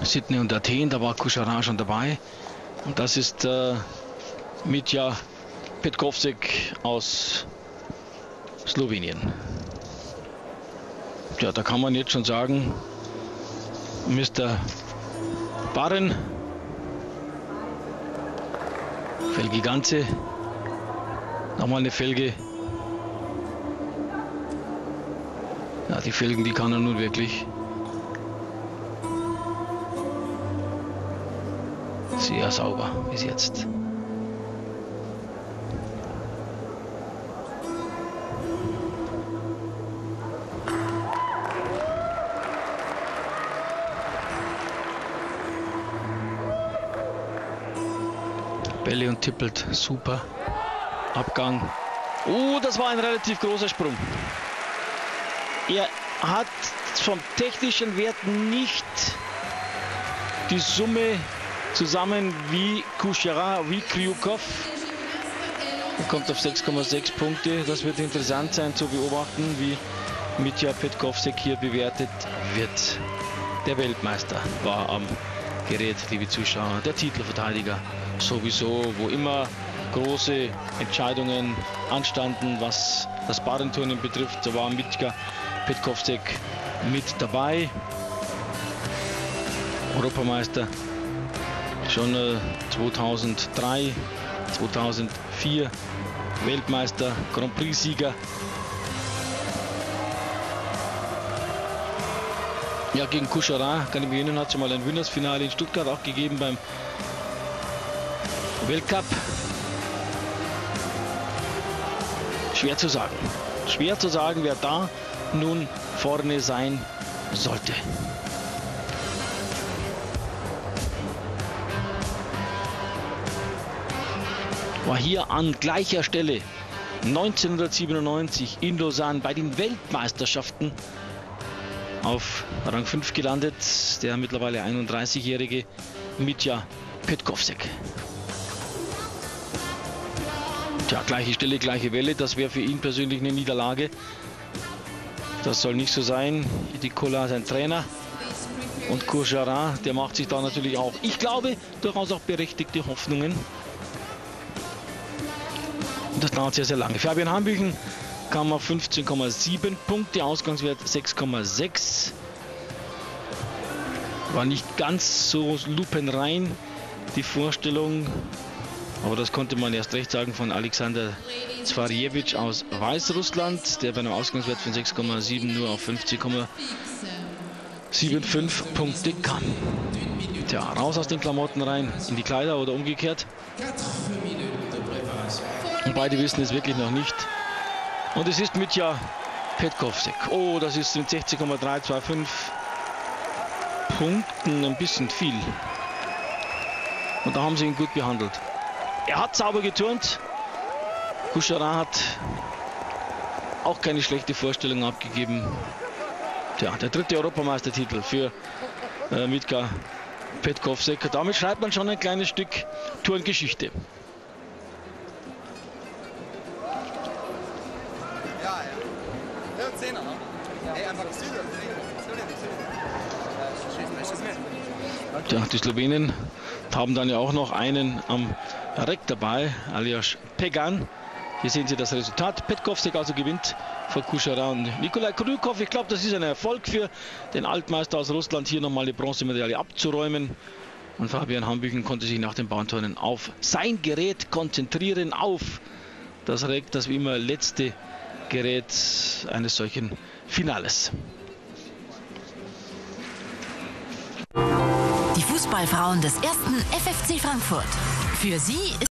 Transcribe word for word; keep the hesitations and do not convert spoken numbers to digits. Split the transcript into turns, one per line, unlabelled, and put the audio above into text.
Sydney und Athen, da war Kuchera schon dabei. Und das ist äh, Mitja Petkovsek aus Slowenien. Ja, da kann man jetzt schon sagen, Mister Barren, Felge Ganze, nochmal eine Felge. Ja, die Felgen, die kann er nun wirklich. Sehr sauber bis jetzt. Bälle und tippelt, super. Abgang. Oh, das war ein relativ großer Sprung. Er hat vom technischen Wert nicht die Summe zusammen wie Kuchera, wie Kryukov. Er kommt auf sechs Komma sechs Punkte. Das wird interessant sein zu beobachten, wie Mitja Petkovsek hier bewertet wird. Der Weltmeister war am Gerät, liebe Zuschauer. Der Titelverteidiger sowieso, wo immer große Entscheidungen anstanden, was das Barrenturnen betrifft. So war Mitja Petkovsek mit dabei. Europameister schon äh, zweitausenddrei, zweitausendvier, Weltmeister, Grand Prix-Sieger. Ja, gegen Kuchera, kann ich mich erinnern, hat es schon mal ein Winners-Finale in Stuttgart auch gegeben beim Weltcup. Schwer zu sagen. Schwer zu sagen, wer da nun vorne sein sollte. War hier an gleicher Stelle neunzehnhundertsiebenundneunzig in Lausanne bei den Weltmeisterschaften auf Rang fünf gelandet, der mittlerweile einunddreißigjährige Mitja Petkovsek. Tja, gleiche Stelle, gleiche Welle, das wäre für ihn persönlich eine Niederlage. Das soll nicht so sein. Idikola, sein Trainer, und Kuchera, der macht sich da natürlich auch, ich glaube, durchaus auch berechtigte Hoffnungen. Und das dauert sehr, sehr lange. Fabian Hambüchen kam auf fünfzehn Komma sieben Punkte, Ausgangswert sechs Komma sechs. War nicht ganz so lupenrein, die Vorstellung. Aber das konnte man erst recht sagen von Alexander Zwarjewitsch aus Weißrussland, der bei einem Ausgangswert von sechs Komma sieben nur auf fünfzehn Komma fünfundsiebzig Punkte kam. Tja, raus aus den Klamotten rein, in die Kleider oder umgekehrt. Und beide wissen es wirklich noch nicht. Und es ist Mitja Petkovsek. Oh, das ist mit sechzehn Komma dreihundertfünfundzwanzig Punkten ein bisschen viel. Und da haben sie ihn gut behandelt. Er hat sauber geturnt. Kuchera hat auch keine schlechte Vorstellung abgegeben. Tja, der dritte Europameistertitel für äh, Mitja Petkovsek. Damit schreibt man schon ein kleines Stück Turngeschichte. Tja, die Slowenen haben dann ja auch noch einen am Reck dabei, Aljaž Pegan. Hier sehen Sie das Resultat. Petkovsek also gewinnt vor Kuchera und Nikolai Kryukov. Ich glaube, das ist ein Erfolg für den Altmeister aus Russland, hier nochmal die Bronzemedaille abzuräumen. Und Fabian Hambüchen konnte sich nach den Bahnturnen auf sein Gerät konzentrieren, auf das Reck, das wie immer letzte Gerät eines solchen Finales.
Die Fußballfrauen des ersten F F C Frankfurt. Für sie ist